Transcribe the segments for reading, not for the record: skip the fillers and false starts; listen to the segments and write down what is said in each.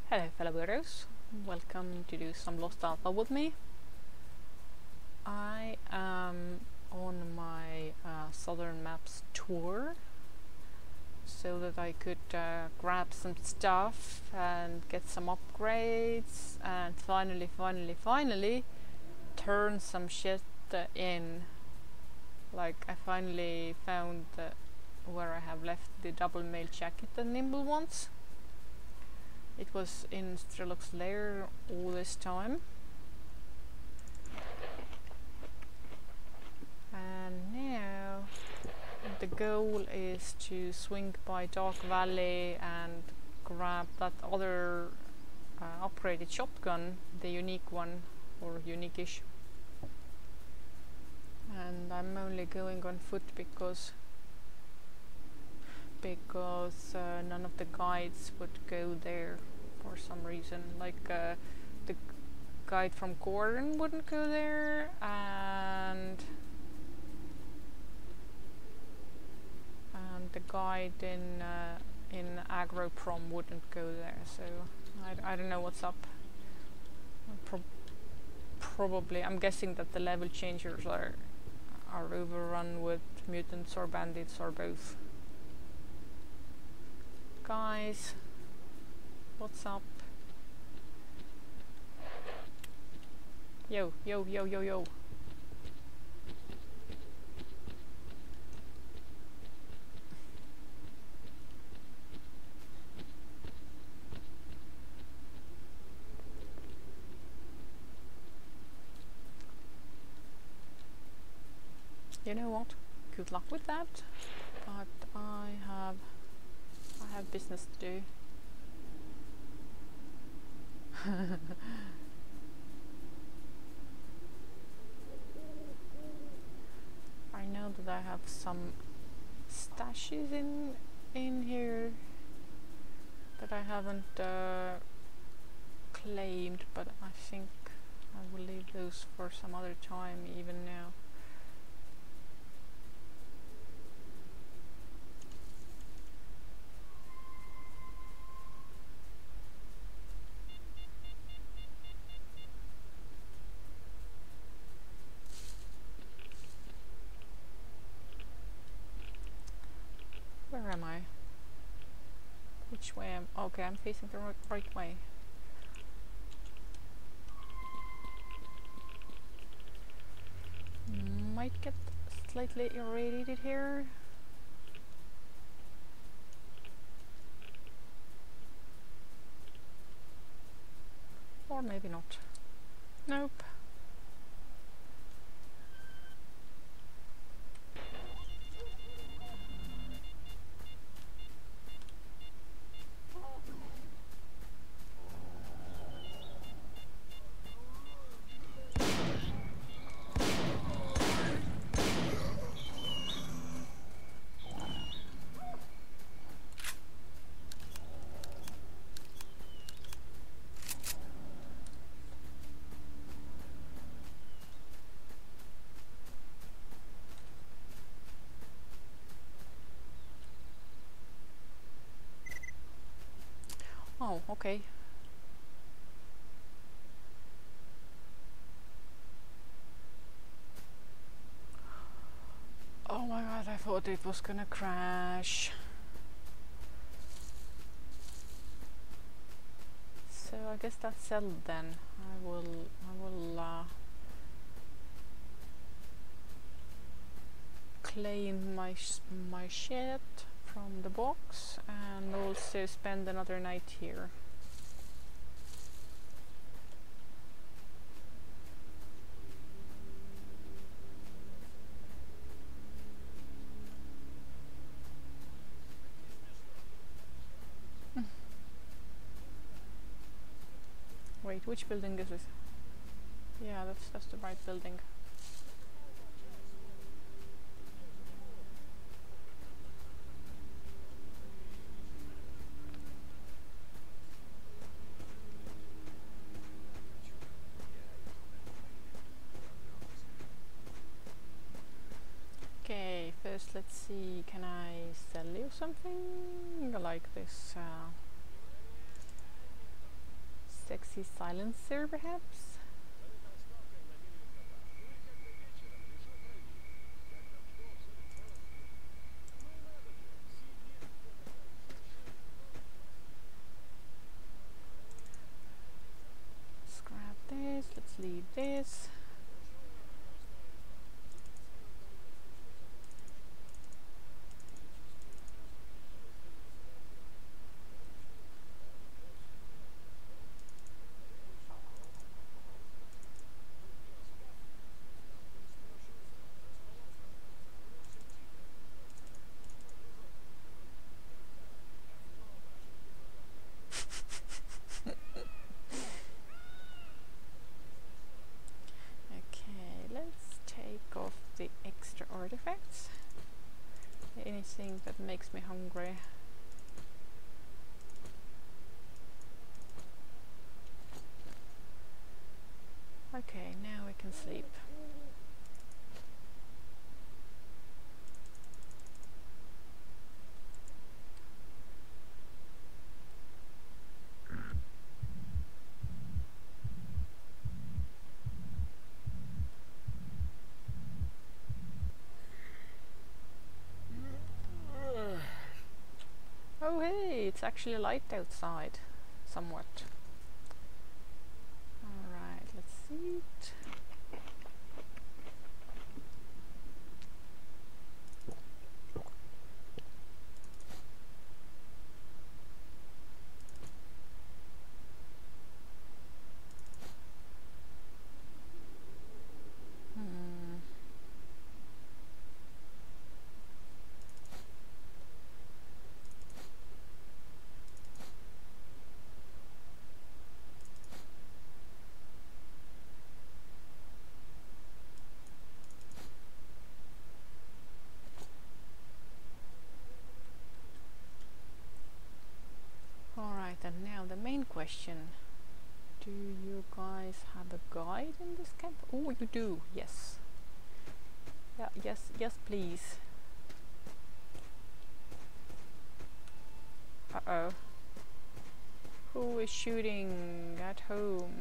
Hello fellow weirdos, welcome to do some Lost Alpha with me. I am on my Southern Maps tour so that I could grab some stuff and get some upgrades and finally turn some shit in. Like I finally found where I have left the double mail jacket that Nimble wants. It was in Strelok's lair all this time. And now the goal is to swing by Dark Valley and grab that other upgraded shotgun, the unique one, or unique-ish. And I'm only going on foot because none of the guides would go there for some reason. Like the guide from Gordon wouldn't go there, and the guide in Agroprom wouldn't go there. So I don't know what's up. Probably, I'm guessing that the level changers are overrun with mutants or bandits or both. Guys, what's up? Yo. You know what? Good luck with that. But I have business to do. I know that I have some stashes in here that I haven't claimed, but I think I will leave those for some other time even now. Where am I? Which way am I? Okay, I'm facing the right way. Might get slightly irradiated here. Or maybe not. Nope. Oh, okay. Oh my god, I thought it was gonna crash. So I guess that's settled then. I will claim my shit from the box and also spend another night here. Wait, which building is this? Yeah, that's the right building. Okay, first let's see, can I sell you something like this? fancy silencer, perhaps? Scrap this, let's leave this. Okay, let's take off the extra artifacts. Anything that makes me hungry. Okay, now we can sleep. Oh hey, it's actually light outside, somewhat. Alright, let's eat. Alright, and now the main question. Do you guys have a guide in this camp? Oh, you do, yes. Yeah, yes please. Uh-oh. Who is shooting at home?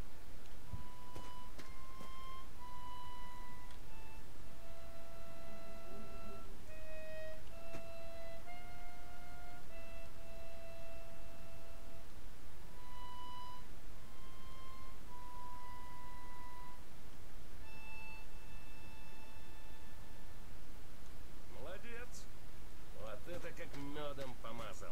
Молодец! Вот это как медом помазал.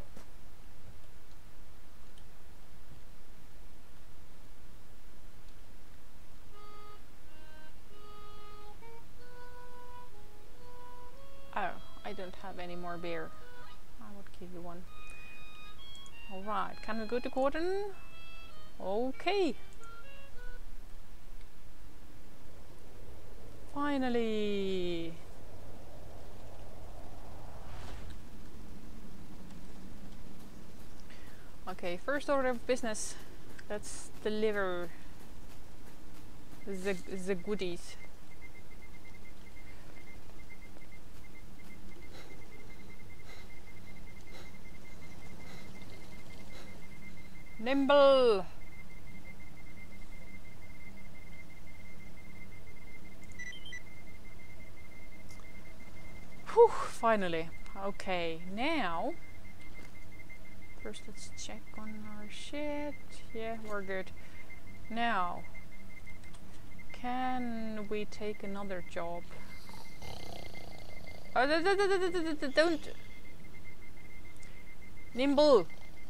Oh, I don't have any more beer. I would give you one. Alright, can we go to Gordon? Okay. Finally. Okay, first order of business. Let's deliver the goodies. Nimble! Whew, finally. Okay, now first let's check on our shit. Yeah, we're good. Now, can we take another job? Oh, don't! Nimble!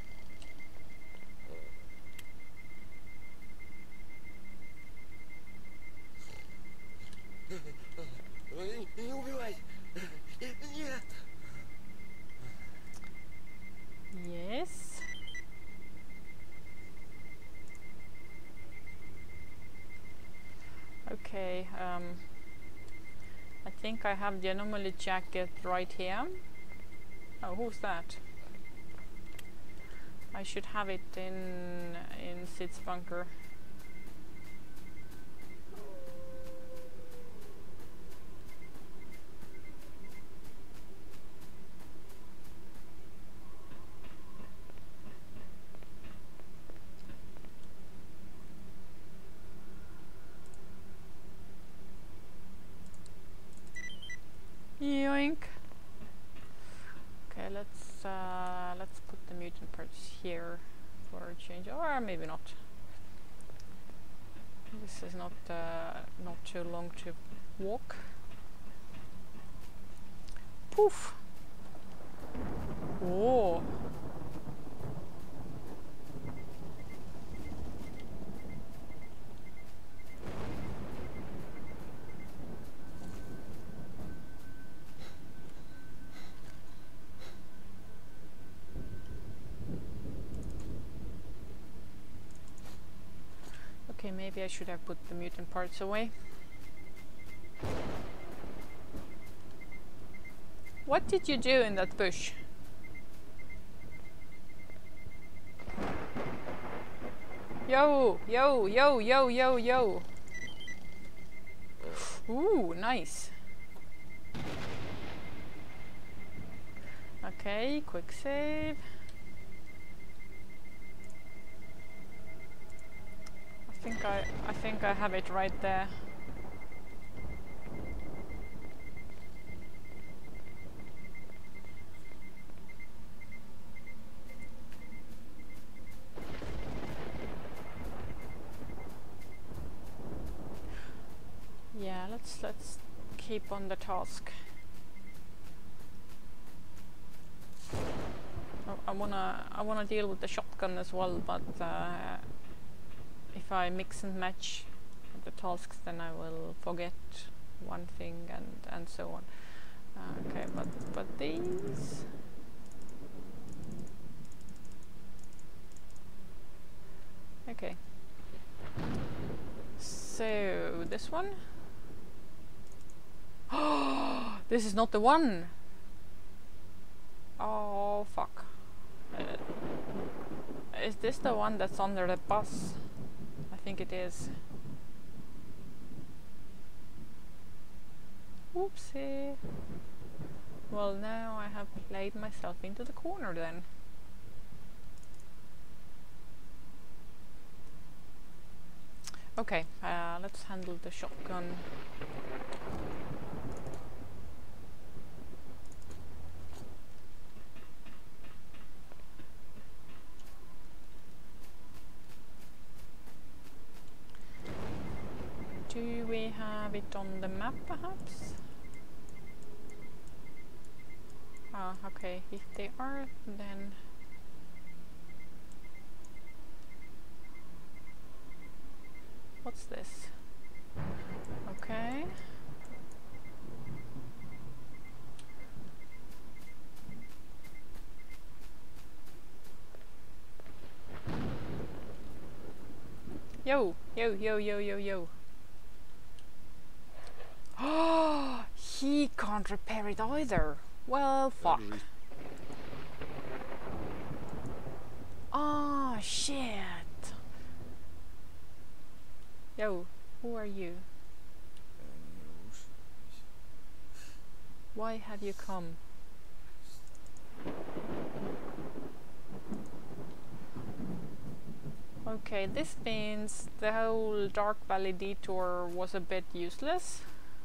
Не убивай! Нет! Yes. Okay, I think I have the anomaly jacket right here. Oh, who's that? I should have it in Sid's bunker. think. Okay, let's put the mutant parts here for a change, or maybe not. This is not too long to walk. Poof! Oh! Okay, maybe I should have put the mutant parts away. What did you do in that bush? Yo, yo, yo, yo, yo, yo. Ooh, nice. Okay, quick save. I think I have it right there. Yeah, let's keep on the task. Oh, I wanna deal with the shotgun as well, but if I mix and match the tasks, then I will forget one thing and so on. Okay, but these. Okay. So this one. Oh, this is not the one. Oh fuck. Is this the one that's under the bus? I think it is. Oopsie. Well, now I have played myself into the corner then. Okay, let's handle the shotgun. Do we have it on the map perhaps? Ah, okay, if they are, then what's this? Okay. Yo, yo, yo, yo, yo, yo. Oh, he can't repair it either. Well, fuck. Oh, shit. Yo, who are you? Why have you come? Okay, this means the whole Dark Valley detour was a bit useless.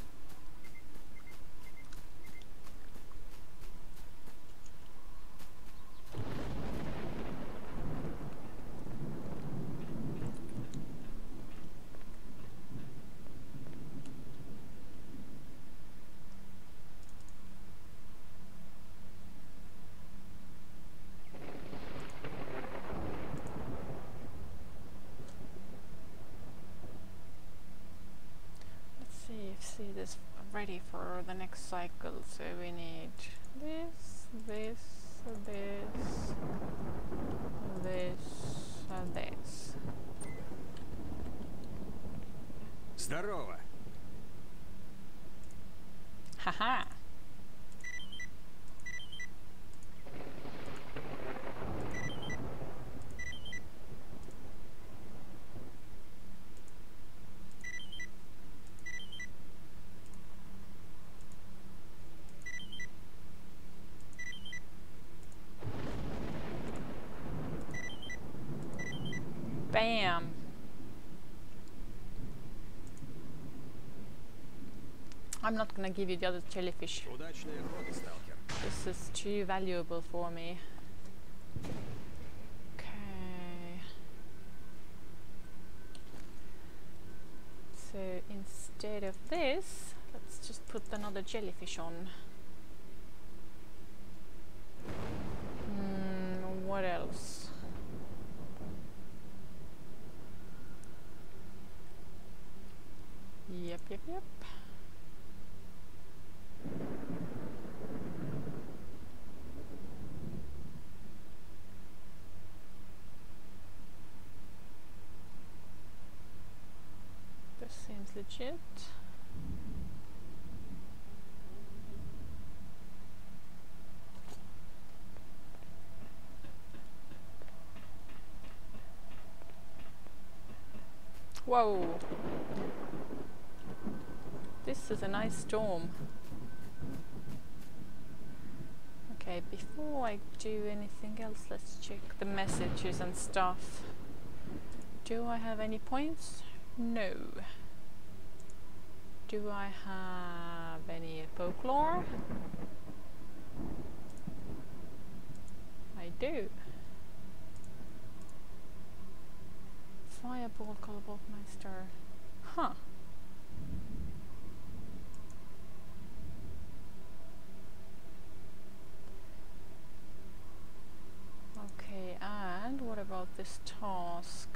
See this ready for the next cycle, so we need this, this, this, this, and this. Здорово. Haha. Bam. I'm not gonna give you the other jellyfish. Удачной охоты, сталкер. This is too valuable for me. Okay. So instead of this, let's just put another jellyfish on. What else? Yep. This seems legit. Whoa! This is a nice storm. Okay, before I do anything else, let's check the messages and stuff. Do I have any points? No. Do I have any folklore? I do. Fireball, Colorbolt Meister. Huh. Okay, and what about this task?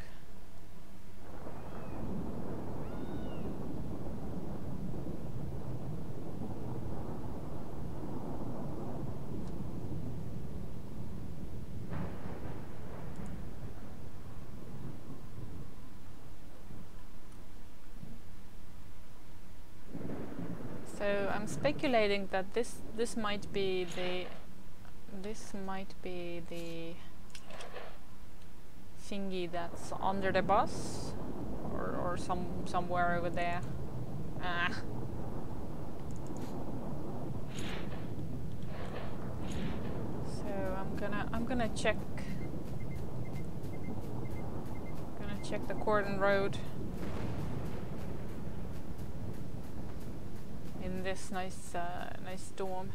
So I'm speculating that this might be the thingy that's under the bus, or somewhere over there. Ah. So I'm gonna check the Cordon Road in this nice storm.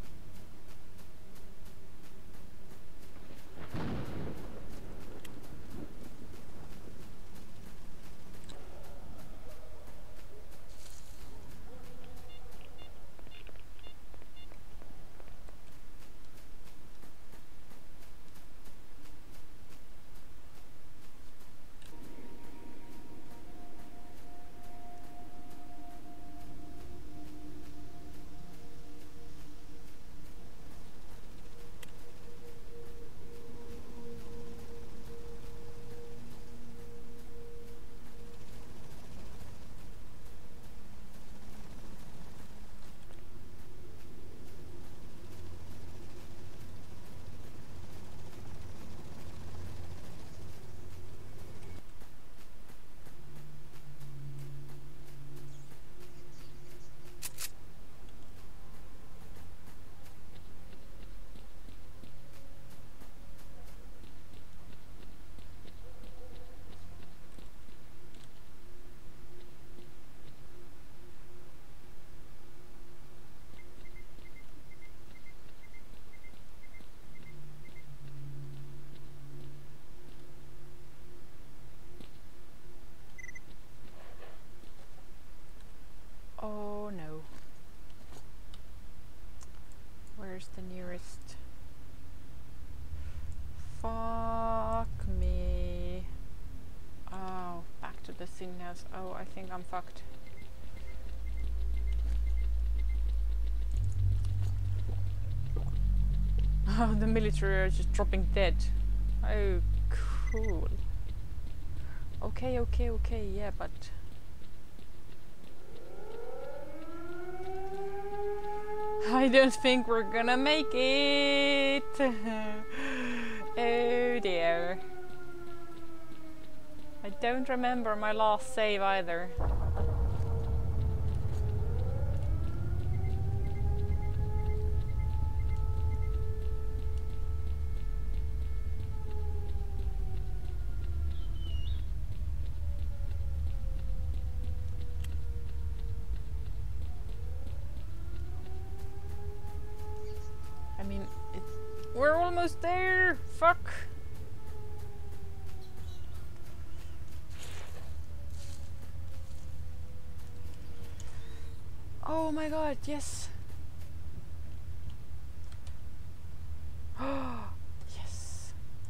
Oh no. Where's the nearest? Fuck me. Oh, back to the thing house. Oh, I think I'm fucked. Oh, the military are just dropping dead. Oh, cool. Okay, yeah, but... I don't think we're gonna make it! Oh dear. I don't remember my last save either. almost there! Fuck! Oh my god, yes! Yes!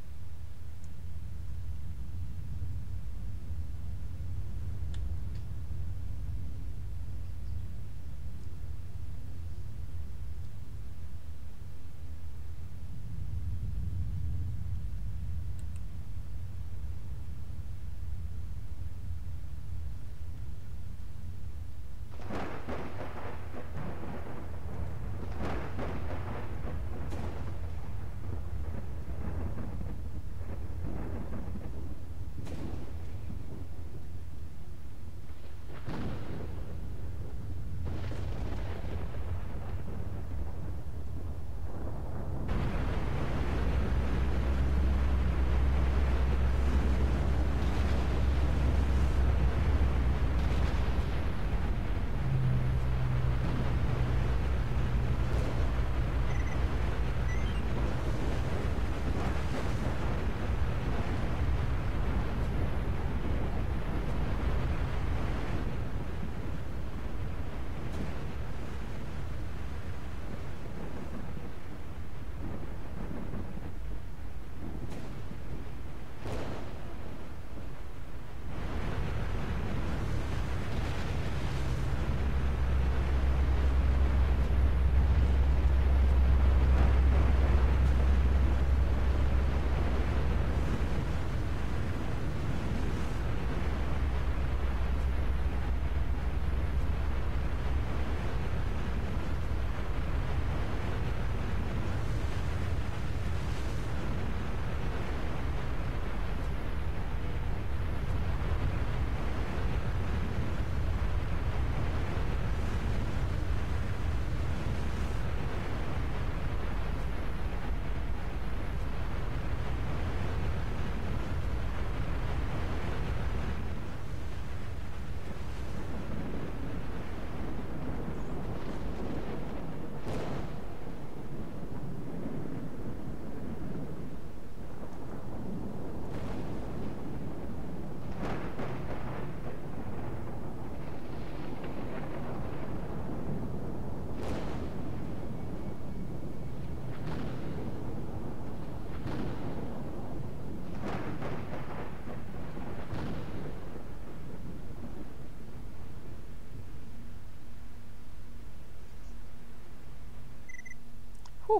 Whew.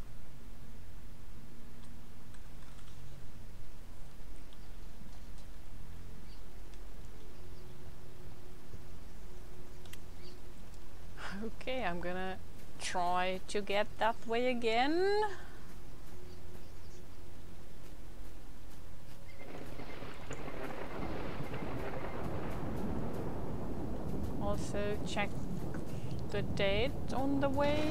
Okay, I'm gonna try to get that way again. Also check the date on the way.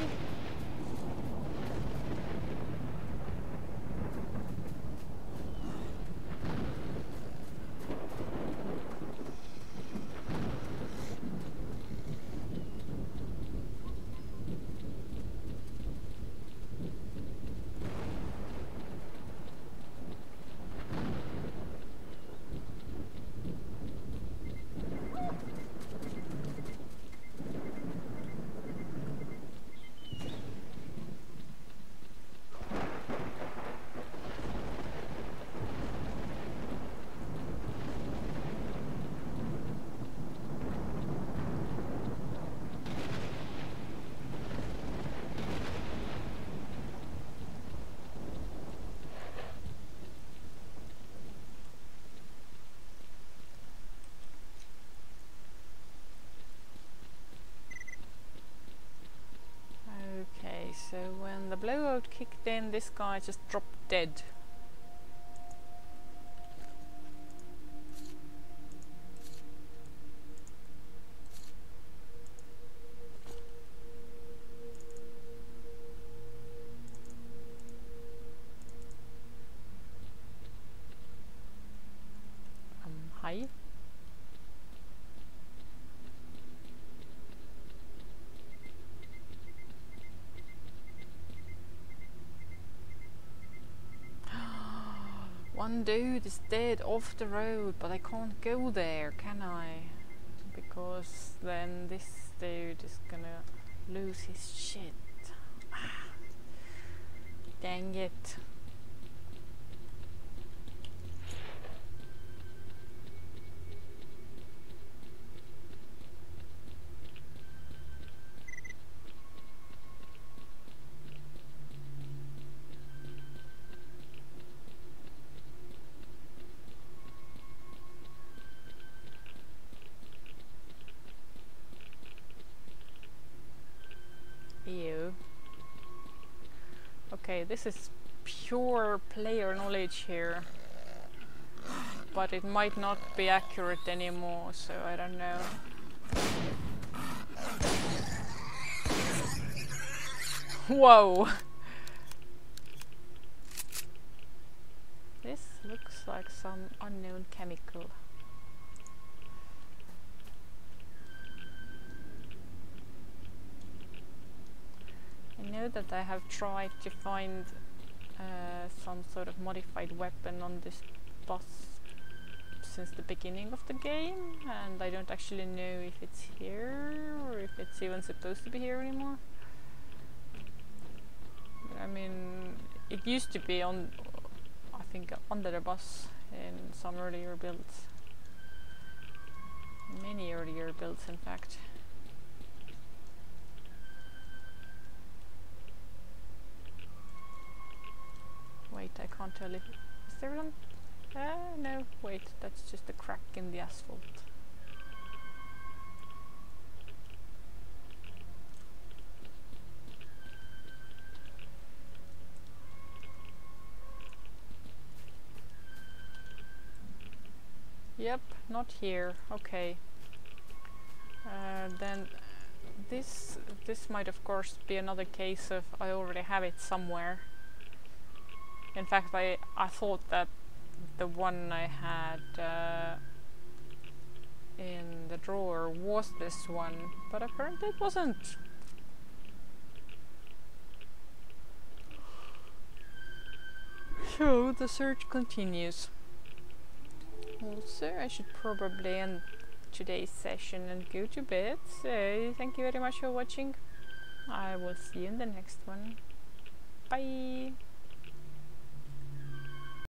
So when the blowout kicked in, this guy just dropped dead. Hi. One dude is dead off the road, but I can't go there, can I? Because then this dude is gonna lose his shit. Dang it. Ew. Okay, this is pure player knowledge here, but it might not be accurate anymore, so I don't know. Whoa! This looks like some unknown chemical. I know that I have tried to find some sort of modified weapon on this bus since the beginning of the game, and I don't actually know if it's here or if it's even supposed to be here anymore. I mean, it used to be on, I think, under the bus in some earlier builds. Many earlier builds, in fact. Wait, I can't tell if... Is there one? No, wait, that's just a crack in the asphalt. Yep, not here. Okay. Then this might of course be another case of I already have it somewhere. In fact, I thought that the one I had in the drawer was this one, but apparently it wasn't. So the search continues. Also, I should probably end today's session and go to bed, so thank you very much for watching. I will see you in the next one. Bye!